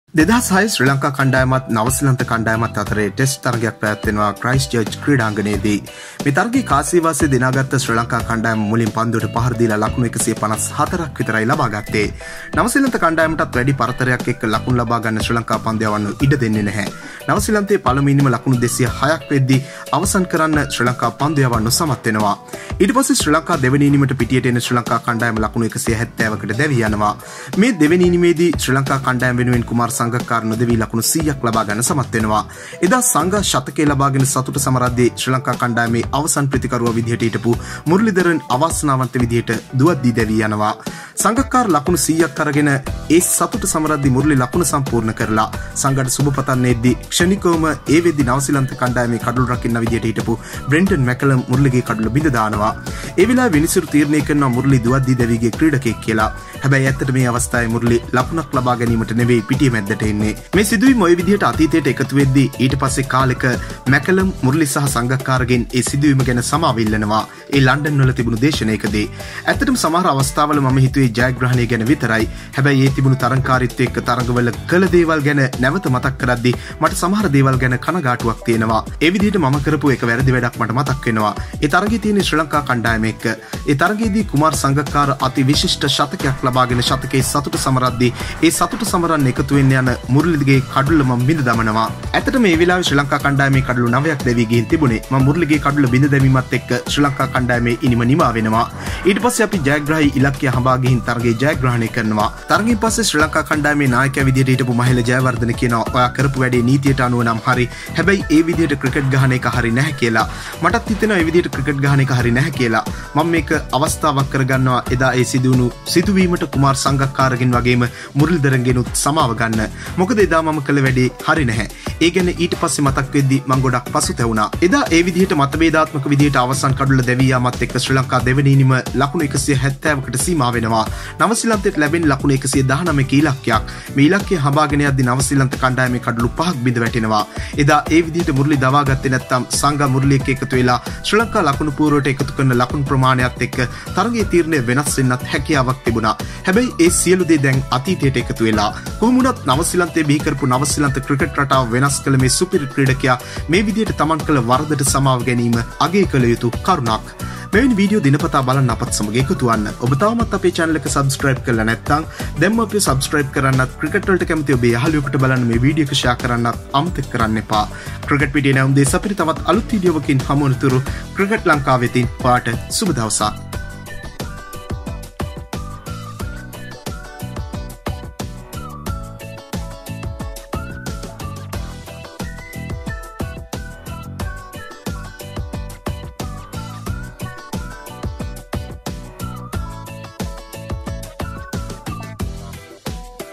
2006 ශ්‍රී ලංකා කණ්ඩායමත් නවසීලන්ත කණ්ඩායමත් අතරේ ටෙස්ට් තරගයක් පැවැත්වෙනවා ක්‍රයිස්ට් චර්ච් ක්‍රීඩාංගණයේදී. මේ තරගයේ කාසිවාසයේ දිනාගත්ත ශ්‍රී ලංකා කණ්ඩායම මුලින් පන්දුවට පහර දීලා ලකුණු 154ක් විතරයි ලබා ගත්තේ. නවසීලන්ත කණ්ඩායමටත් වැඩි පරතරයක් එක්ක ලකුණු ලබා ගන්න ශ්‍රී ලංකා පන්දු ඉඩ දෙන්නේ නැහැ. නවසීලන්තයේ පළමුවෙනිම ලකුණු 206ක් වෙද්දී අවසන් කරන්න ශ්‍රී ලංකා පන්දු යවන්න සමත් වෙනවා. ඊට පස්සේ ශ්‍රී ලංකා දෙවෙනි ඉනිමට පිටියට එන ශ්‍රී ලංකා කණ්ඩායම ලකුණු 170කට දැවී යනවා. මේ දෙවෙනි ඉනිමේදී ශ්‍රී ලංකා කණ්ඩායම වෙනුවෙන් කුමාර් සංගක්කාර නොදෙවී ලකුණු 100ක් ලබා ගන්න සමත් වෙනවා. එදා සංග ශතකය ලබාගෙන සතුට සමරද්දී ශ්‍රී ලංකා කණ්ඩායමේ අවසන් ප්‍රතිකරුවා විදිහට හිටපු මුරලිදරන් අවාසනාවන්ත විදිහට දුවද්දී දැවී යනවා. සංගක්කාර ලකුණු 100ක් අරගෙන ඒ සතුට සමරද්දී මුරලි ලකුණු සම්පූර්ණ කරලා සංගට සුබ පතන්නේදී ක්ෂණිකවම ඒ වෙද්දී නවසීලන්ත කණ්ඩායමේ කඩළු රකින්න විදිහට හිටපු බ්‍රෙන්ඩන් මැකලම් මුරලිගේ කඩළු බිඳ දානවා. ඒ වෙලාවේ විනිසුරු තීරණය කරනවා මුරලි දුවද්දී දැවීගේ ක්‍රීඩකයෙක් කියලා. හැබැයි ඇත්තට මේ අවස්ථාවේ මුරලි ලකුණක් ලබා ගැනීමට නෙවෙයි පිටිය මැද්දට එන්නේ. මේ සිදුවීම ওই විදිහට අතීතයට එකතු වෙද්දී ඊට පස්සේ කාලෙක මැකලම් මුරලි සහ සංගක්කාරගෙන් ඒ සිදුවීම ගැන සමාව ඉල්ලනවා. ඒ ලන්ඩන් වල තිබුණු දේශනයකදී. ඇත්තටම සමහර අවස්ථාවල මම හිතුවේ ජයග්‍රහණය ගැන විතරයි. හැබැයි ඒ තිබුණු තරංකාරීත්වය එක්ක තරඟවල කළ දේවල් ගැන නැවත මතක් කරද්දී මට සමහර දේවල් ගැන කනගාටුවක් තියෙනවා. ඒ විදිහට මම කරපු එක වැරදි වැඩක් මට මතක් වෙනවා. ඒ තරගයේ තියෙන ශ්‍රී ලංකා කණ්ඩායම එක්ක ඒ තරගයේදී කුමාර් සංගක්කාර අති විශිෂ්ට ශතකයක් ලබාගෙන ශතකයේ සතුට සමරද්දී ඒ සතුට සමරන්න එකතු වෙන්න යන මුරලිගේ කඩුල්ල මම බිඳ දමනවා. ඇත්තට මේ වෙලාවේ ශ්‍රී ලංකා කණ්ඩායමේ කඩුළු 9ක් දැවී ගිහින් තිබුණේ. මම මුරලිගේ කඩුල්ල බිඳ දැමීමත් එක්ක ශ්‍රී ලංකා කණ්ඩායමේ ඉනිම නිමා වෙනවා. ඊට පස්සේ අපි ජයග්‍රාහී ඉලක්කය හඹා ගිහින් තරගයේ ජයග්‍රහණය කරනවා. තරගයෙන් පස්සේ ශ්‍රී ලංකා කණ්ඩායමේ නායකයා විදිහට හිටපු මහේල ජයවර්ධන කියනවා ඔයා කරපු වැඩේ නීතියට අනුව නම් හරි. හැබැයි ඒ විදිහට ක්‍රිකට් ගහන එක හරි නැහැ කියලා. මටත් හිතෙනවා ඒ විදිහට ක්‍රිකට් ගහන එක හරි නැහැ කියලා. මම මේක අවස්ථාවක් කරගන්නවා එදා ඒ සිදුවුණු සිදුවීමට කුමාර් සංගක්කාරගෙන් වගේම මුරලිදරන්ගෙනුත් සමාව ගන්න. මොකද එදා මම කළ වැඩේ හරි නැහැ. ඒ ගැන ඊට පස්සේ මතක් වෙද්දී මං ගොඩක් පසුතැවුණා. එදා ඒ විදිහට මතභේදාත්මක විදිහට අවසන් කඩුල්ල දැවී යාමත් එක්ක ශ්‍රී ලංකා දෙවෙනි ඉනිම ලකුණු 170කට සීමා වෙනවා. නවසීලන්තයට ලැබෙන ලකුණු 119ක ඉලක්කයක්. මේ ඉලක්කය හඹාගෙන යද්දී නවසීලන්ත කණ්ඩායමේ කඩුළු 5ක් බිඳ වැටෙනවා. එදා ඒ විදිහට මුරලි දවා ගත්තේ නැත්නම් සංග මුරලි එක්ක එකතු වෙලා ශ්‍රී ලංකා ලකුණු පුවරුවට එකතු කරන ලකුණු ප්‍රමාණයත් එක්ක තරගයේ තීරණය වෙනස් වෙන්නත් හැකියාවක් තිබුණා. හැබැයි ඒ සියලු දේ දැන් අතීතයට එකතු වෙලා කොහොම වුණත් නවසීලන්තයේ බිහි කරපු නවසීලන්ත ක්‍රිකට් රටාව වෙනස් කළ මේ සුපිරි ක්‍රීඩකයා මේ විදිහට තමන් කළ වරදට සමාව ගැනීම අගය කළ යුතු කරුණක්. මෙවැනි වීඩියෝ දිනපතා බලන්න අපත් සමග එකතු වන්න. ඔබ තවමත් අපේ channel එක subscribe කරලා නැත්නම් දැන්ම අපිව subscribe කරන්නත් ක්‍රිකට් වලට කැමති ඔබේ යහළුවෙකුට බලන්න මේ වීඩියෝ එක share කරන්නත් අමතක කරන්න එපා. ක්‍රිකට් පිටියේ නැවුම් දෙස අපිට තවත් අලුත් වීඩියෝවකින් හමු වනතුරු ක්‍රිකට් ලංකාවෙතින් පාට සුබ දවසක්.